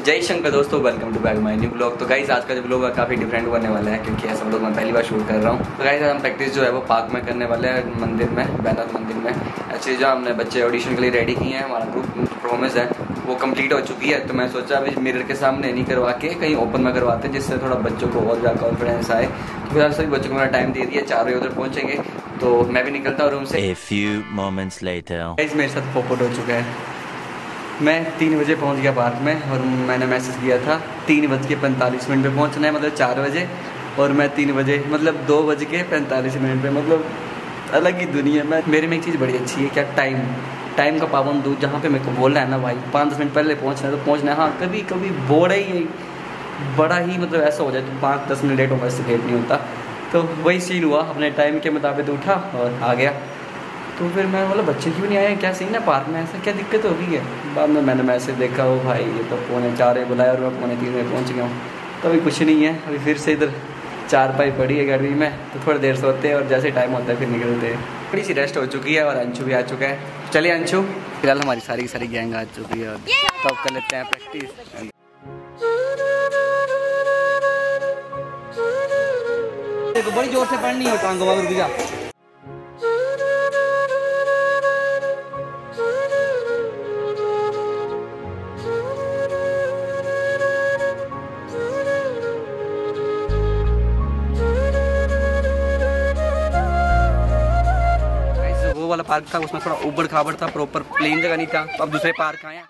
जय शंकर दोस्तों, welcome to back my new blog. तो गाइस आज का जो ब्लॉग है काफ़ी डिफरेंट होने वाला है क्योंकि ऐसा ब्लॉग मैं पहली बार शूट कर रहा हूँ। तो गाइस हम प्रैक्टिस जो है वो पार्क में करने वाले हैं, मंदिर में, बैनाथ मंदिर में। एक्चुअली जो हमने बच्चे ऑडिशन के लिए रेडी किए हैं, हमारा ग्रुप परफॉर्मेंस है वो कंप्लीट हो चुकी है। तो मैं सोचा अभी मिरर के सामने नहीं करवा के कहीं ओपन में करवाते हैं, जिससे थोड़ा बच्चों को और ज़्यादा कॉन्फिडेंस आए। तो फिलहाल सभी बच्चों को मैंने टाइम दे दिया, 4 बजे उधर पहुँचेंगे। तो मैं भी निकलता हूँ रूम से। A few moments later. Guys मेरे साथ पोपट हो चुका है। मैं 3 बजे पहुंच गया पार्क में और मैंने मैसेज किया था 3:45 पे पहुंचना है, मतलब 4 बजे। और मैं 3 बजे मतलब 2:45 पे, मतलब अलग ही दुनिया में। मेरे में एक चीज़ बड़ी अच्छी है, क्या टाइम का पाबंद हूँ। जहाँ पे मेरे को बोलना है ना भाई 5-10 मिनट पहले पहुँचना है तो पहुँचना है। हाँ कभी कभी बड़ा ही मतलब ऐसा हो जाए तो 5-10 मिनट लेट हो, वैसे लेट नहीं होता। तो वही सीन हुआ, अपने टाइम के मुताबिक उठा और आ गया। तो फिर मैं बोला बच्चे क्यों नहीं आए, क्या सीन है पार्क में, ऐसा क्या दिक्कत हो गई है। बाद में मैंने मैसेज देखा, वो भाई ये तो 2:45 बुलाया और मैं 2:45 में पहुंच गया हूँ। तो अभी कुछ नहीं है, अभी फिर से इधर चारपाई पड़ी है गाड़ी में, तो थोड़ी देर सोते हैं और जैसे टाइम होता है फिर निकलते हैं। थोड़ी सी रेस्ट हो चुकी है और अंशु भी आ चुका है। चलिए अंशु, फिलहाल हमारी सारी गैंग आ चुकी है और तो अब कर लेते हैं प्रैक्टिस। बड़ी जोर से पढ़नी है टांगों में, रुक जा। वो वाला पार्क था उसमें थोड़ा उबड़ खाबड़ था, प्रॉपर प्लेन जगह नहीं था। तो अब दूसरे पार्क आए हैं।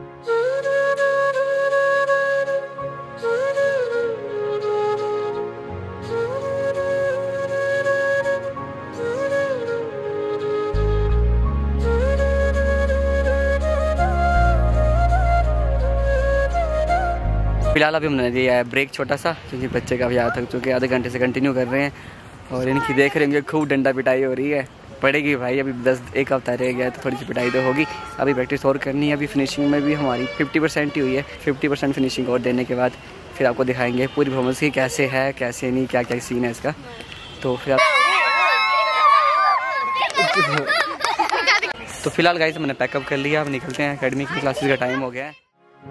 फिलहाल अभी हमने दिया है ब्रेक छोटा सा, क्योंकि बच्चे काफ़ी ज़्यादा थक चुके हैं, आधे घंटे से कंटिन्यू कर रहे हैं। और इनकी देख रहे होंगे खूब डंडा पिटाई हो रही है, पड़ेगी भाई। अभी 1 हफ्ता रह गया है तो थोड़ी सी पिटाई तो होगी। अभी प्रैक्टिस और करनी है। अभी फिनिशिंग में भी हमारी 50% ही हुई है। 50% फिनिशिंग और देने के बाद फिर आपको दिखाएंगे पूरी परफॉर्मेंस की कैसे है कैसे नहीं, क्या क्या सीन है इसका। तो फिलहाल गाइस मैंने पैकअप कर लिया, अब निकलते हैं। एकेडमी की क्लासेस का टाइम हो गया है।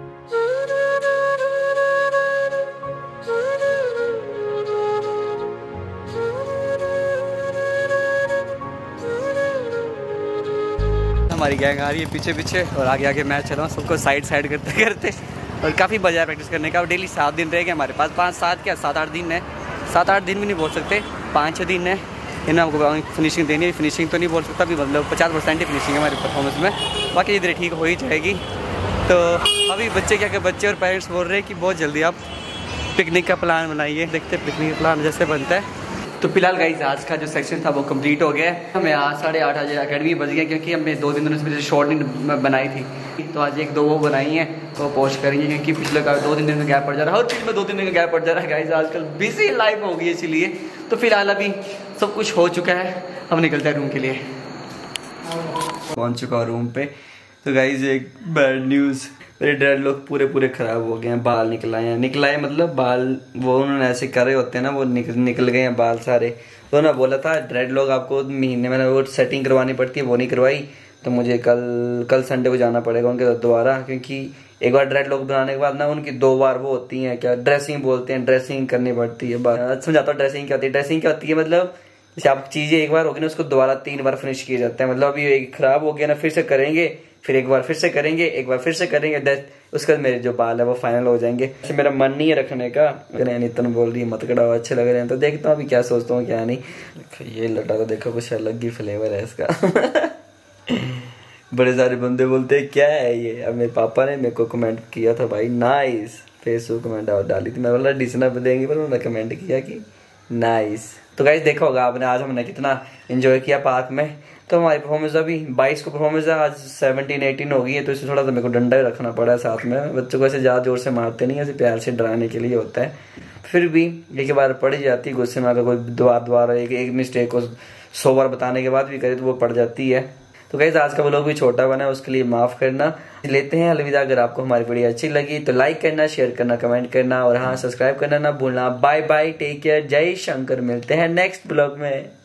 हमारी गैंग आ रही है पीछे और आगे मैं चल रहा हूँ, सबको साइड करते और काफ़ी मजा है प्रैक्टिस करने का। और डेली 7 दिन रह गए हमारे पास, 7-8 दिन है, 7-8 दिन भी नहीं बोल सकते, 5-6 दिन है। इन्हें हमको फिनिशिंग देनी है। फिनिशिंग तो नहीं बोल सकता अभी, मतलब 50% ही फिनिशिंग है हमारी परफॉर्मेंस में, बाकी इधर ठीक हो ही जाएगी। तो अभी बच्चे और पेरेंट्स बोल रहे हैं कि बहुत जल्दी आप पिकनिक का प्लान बनाइए। देखते हैं पिकनिक का प्लान जैसे बनता है। तो फिलहाल गाइस आज का जो सेक्शन था वो कंप्लीट हो गया है। हमें आज 8:30 बजे एकेडमी बज गया, क्योंकि हमने 2-3 दिनों से शॉर्ट नहीं बनाई थी। तो आज 1-2 वो बनाई हैं तो पोस्ट करेंगे, क्योंकि पिछले 2-3 दिन का गैप पड़ जा रहा है। हर चीज़ में 2-3 दिन का गैप पड़ जा रहा है गाइस, आजकल बिजी लाइफ हो गई है इसलिए। तो फिलहाल अभी सब कुछ हो चुका है, हम निकलते हैं रूम के लिए। पहुँच चुका हूँ रूम पे। तो गाइस एक बैड न्यूज़, मेरे ड्रेड लोग पूरे ख़राब हो गए हैं। बाल निकल आए मतलब बाल वो उन्होंने ऐसे करे होते हैं ना, वो निकल गए हैं बाल सारे। तो उन्होंने बोला था ड्रेड लोग आपको महीने में वो सेटिंग करवानी पड़ती है, वो नहीं करवाई। तो मुझे कल संडे को जाना पड़ेगा उनके दोबारा, क्योंकि एक बार ड्रेड लोग बनाने के बाद ना उनकी 2 बार वो होती हैं, क्या ड्रेसिंग बोलते हैं, ड्रेसिंग करनी पड़ती है। समझाता हूँ ड्रेसिंग क्या होती है। ड्रेसिंग क्या होती है मतलब जैसे आप चीज़ें एक बार होगी ना, उसको दोबारा 3 बार फिनिश किए जाते हैं। मतलब अभी एक खराब हो गया ना, फिर से करेंगे, फिर एक बार फिर से करेंगे, एक बार फिर से करेंगे, उसके बाद मेरे जो बाल है वो फाइनल हो जाएंगे। ऐसे मेरा मन नहीं है रखने का। नितिन बोल रही है मत कटाओ, अच्छे लग रहे हैं। तो देखता हूँ अभी क्या सोचता हूँ क्या नहीं। ये लटा तो देखो कुछ अलग ही फ्लेवर है इसका। बड़े सारे बंदे बोलते हैं क्या है ये। अब मेरे पापा ने मेरे को कमेंट किया था भाई नाइस, फेसबुक कमेंट डाली थी। मैं बोला डिसना पे देंगे, पर उन्होंने कमेंट किया कि नाइस। तो गाइस देखा होगा आपने आज हमने कितना एंजॉय किया पार्क में। तो हमारी परफॉर्मेंस अभी 22 को परफॉर्मेंस है, आज 17-18 हो गई है। तो इससे थोड़ा सा मेरे को डंडा रखना पड़ा है साथ में। बच्चों को ऐसे ज़्यादा जोर से मारते नहीं, ऐसे प्यार से डराने के लिए होता है। फिर भी एक बार पड़ जाती है गुस्से में, अगर कोई दोबारा एक मिस्टेक को 100 बार बताने के बाद भी करे तो वो पड़ जाती है। तो गाइस आज का व्लॉग भी छोटा बना है, उसके लिए माफ़ करना। लेते हैं अलविदा। अगर आपको हमारी वीडियो अच्छी लगी तो लाइक करना, शेयर करना, कमेंट करना और हाँ सब्सक्राइब करना ना भूलना। बाय बाय, टेक केयर, जय शंकर। मिलते हैं नेक्स्ट ब्लॉग में।